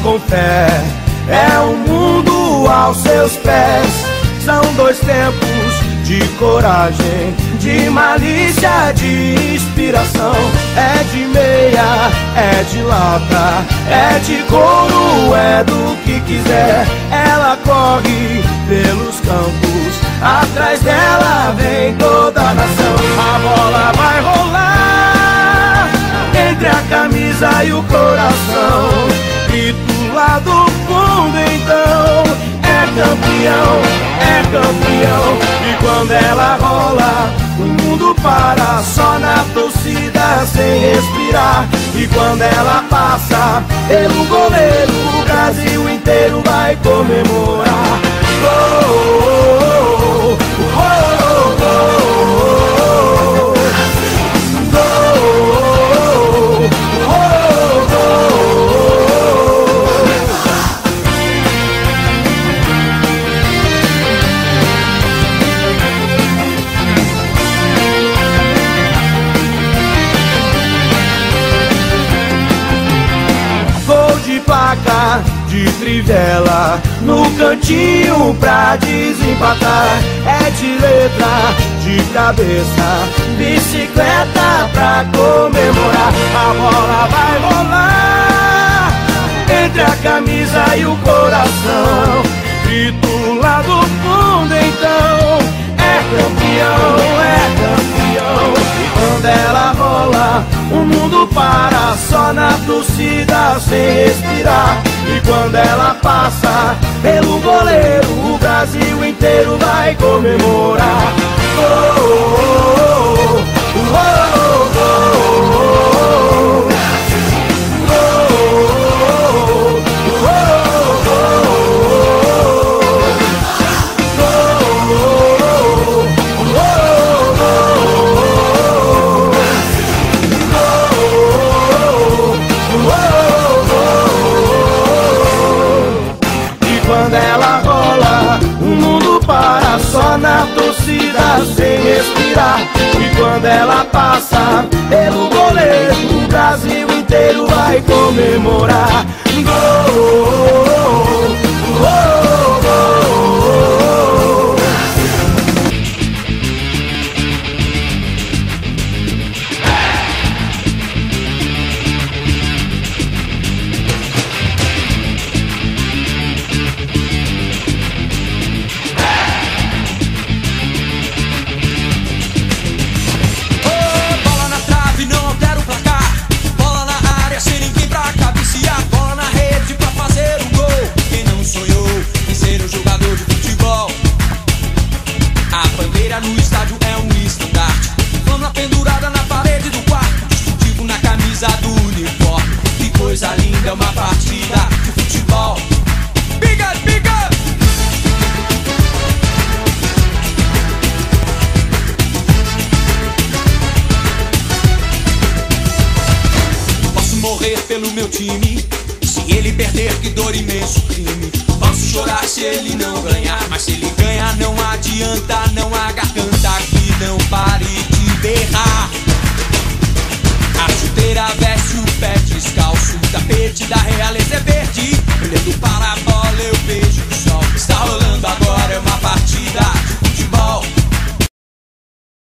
com fé, é um mundo aos seus pés. São dois tempos de coragem, de malícia, de inspiração. É de meia, é de lata, é de couro, é do que quiser. Ela corre pelos campos, atrás dela vem toda a nação. A bola vai rolar entre a camisa e o coração. Grito lá do fundo então, é campeão, é campeão. E quando ela rola, o mundo para, só na torcida sem respirar. E quando ela passa pelo goleiro, o Brasil inteiro vai comemorar. Oh, oh, oh, oh, oh, oh. Placa de trivela no cantinho pra desempatar. É de letra, de cabeça, bicicleta pra comemorar. A bola vai rolar entre a camisa e o coração. Grito lá do fundo então, é campeão, é campeão. E quando ela rola, o mundo para, só na torcida sem respirar. E quando ela passa pelo goleiro, o Brasil inteiro vai comemorar. Oh, oh, oh, oh, oh, oh, oh. Quando ela rola, o mundo para, só na torcida sem respirar. E quando ela passa pelo goleiro, o Brasil inteiro vai comemorar. Gol, gol, gol, gol. No estádio é um estandarte, flama pendurada na parede do quarto, distintivo na camisa do uniforme. Que coisa linda, é uma partida de futebol. Big up, big up! Posso morrer pelo meu time, se ele perder, que dor, imenso crime. Posso chorar se ele não ganhar, mas se ele ganhar não adianta, não há garganta que não pare de berrar. A chuteira veste o pé descalço, o tapete da realeza é verde, olhando para